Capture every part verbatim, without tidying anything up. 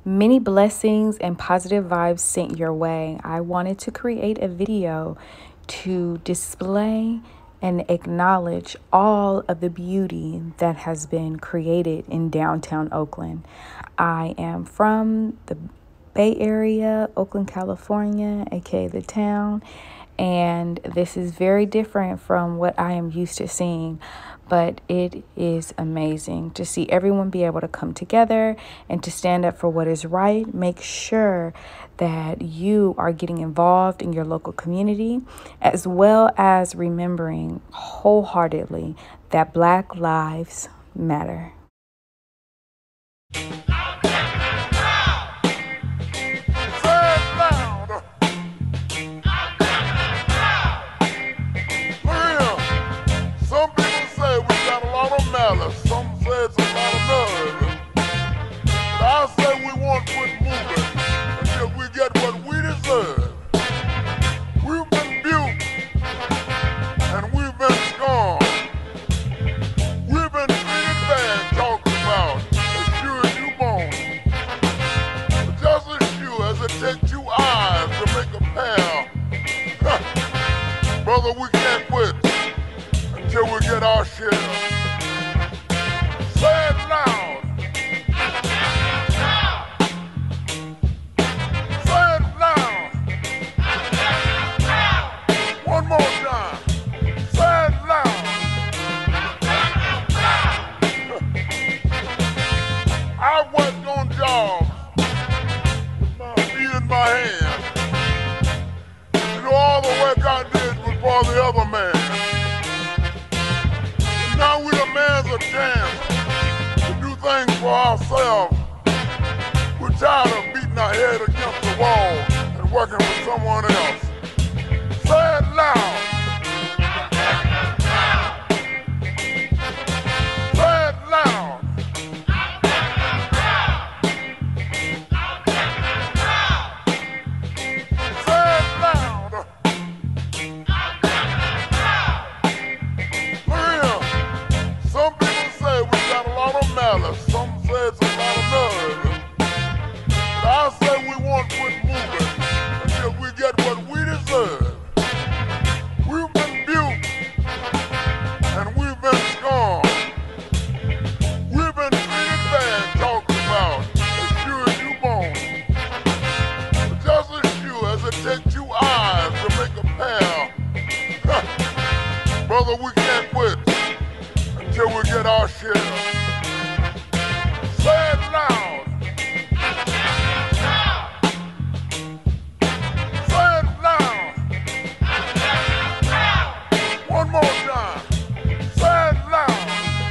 Many blessings and positive vibes sent your way. I wanted to create a video to display and acknowledge all of the beauty that has been created in downtown Oakland. I am from the Bay Area, Oakland, California, aka the town, and this is very different from what I am used to seeing, but it is amazing to see everyone be able to come together and to stand up for what is right. Make sure that you are getting involved in your local community, as well as remembering wholeheartedly that Black lives matter. Some say it's a lot of nerve, but I say we won't quit moving until we get what we deserve. We've been abused and we've been scorned. We've been treated bad, talked about as sure as you born. But just as sure as it takes two eyes to make a pair, brother, we can't quit until we get our share. Say it loud. Say it loud. One more time. Say it loud. I worked on jobs with my feet in my hands. You know, all the work I did was for the other man. And now we the man's a chance things for ourselves. We're tired of beating our head against the wall and working with someone else. Say it loud. Say it loud. Say it loud. Real. Some people say we got a lot of malice. Some say it's a lot of nerve. But I say we won't quit moving until we get what we deserve. We've been abused and we've been scorned. We've been treated bad, talked about as sure as you born. But just as sure as it takes two eyes to make a pair, brother, we can't quit until we get our share. Say it loud. Say it loud. One more time. Say it loud.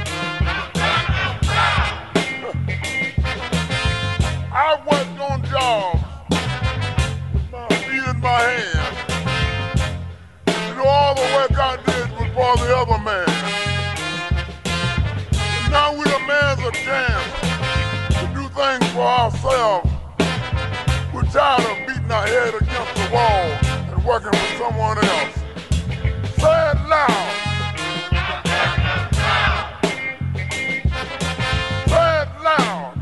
I worked on jobs with my feet in my hands. You know, all the work I did was for the other man. And now we the man's a chance to do things for ourselves. We're tired of beating our head against the wall and working with someone else. Say it loud. Say it loud.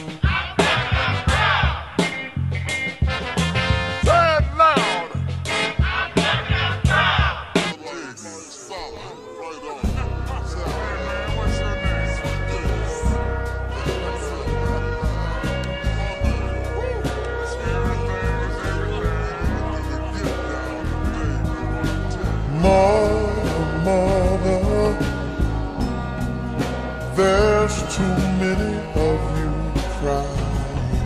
Say it loud. Mother, mother, there's too many of you crying.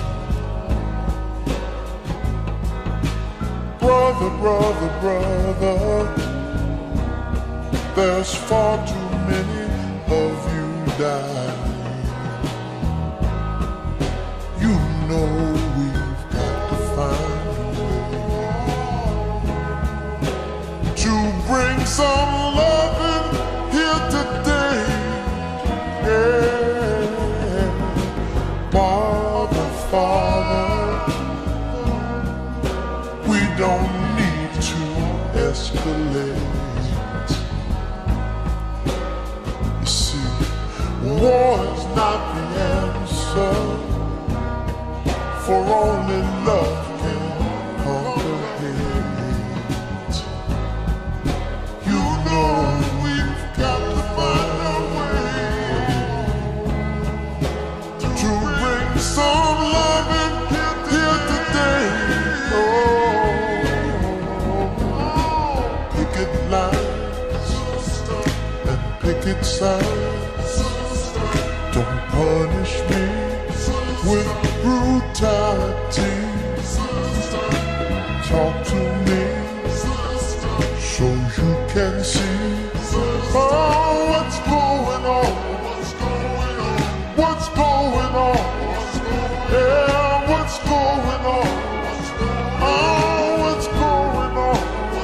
Brother, brother, brother, there's far too many of you dying. You know we've got to find a way to bring some loving here today. Yeah. Father, Father, we don't need to escalate. You see, war is not the answer. for only love can conquer hate. You know we've got to find a way to bring some love in here today. Oh, picket lines and picket signs, don't punish me with brutality. Talk to me so you can see oh, what's going on. What's going on? Yeah, what's going on? Oh, what's going on?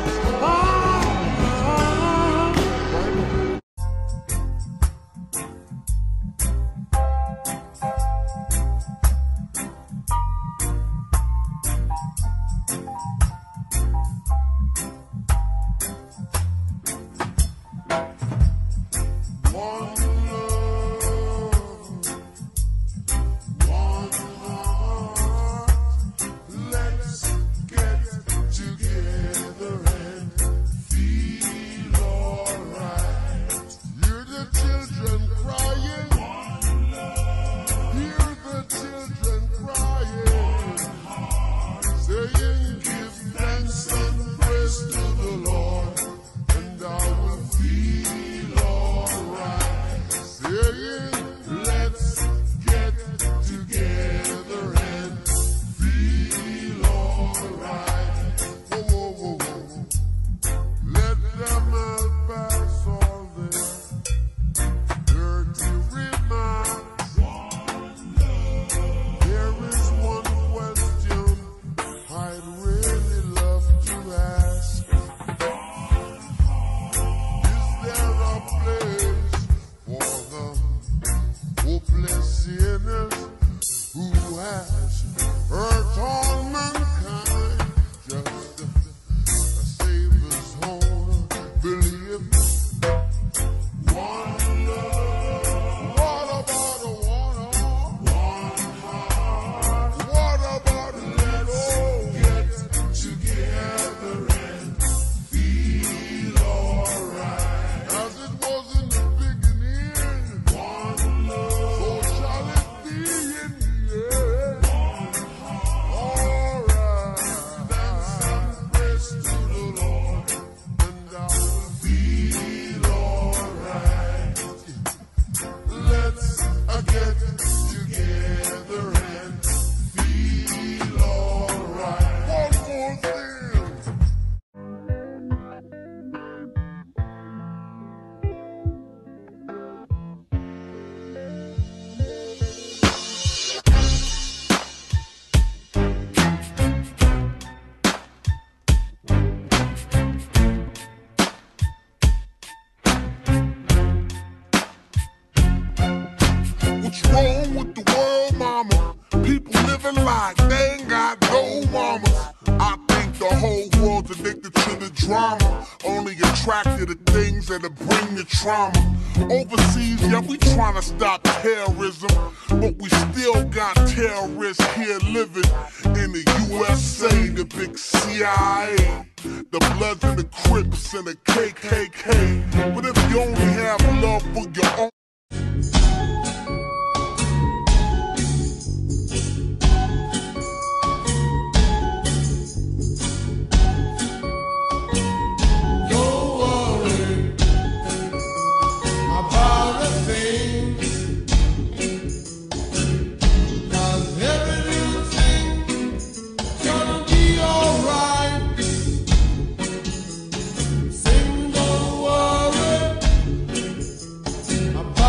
To bring the trauma overseas, yeah, we trying to stop terrorism, but we still got terrorists here living in the U S A, the big C I A, the Bloods and the Crips and the K K K. But if you only have love for your own about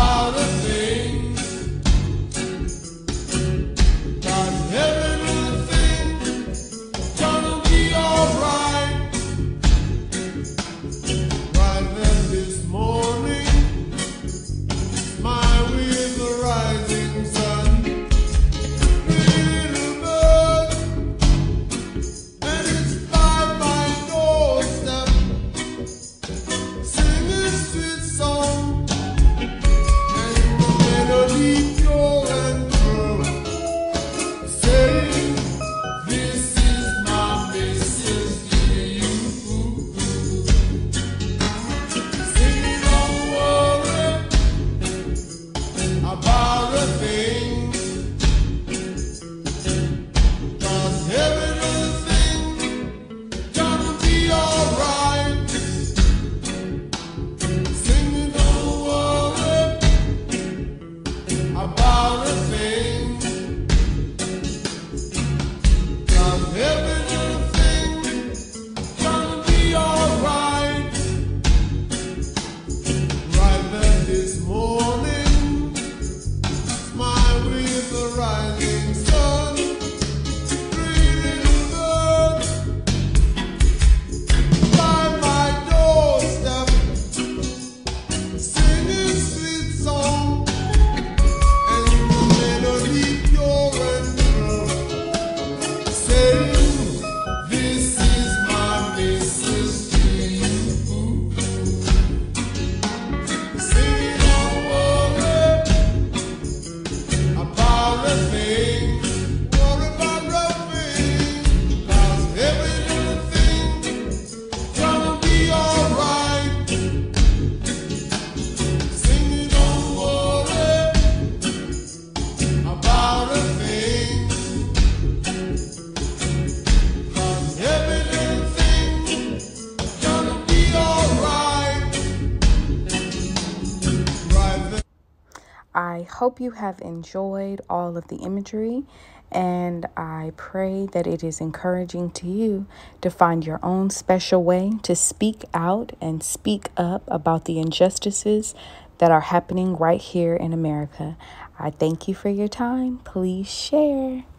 I hope you have enjoyed all of the imagery, and I pray that it is encouraging to you to find your own special way to speak out and speak up about the injustices that are happening right here in America. I thank you for your time. Please share.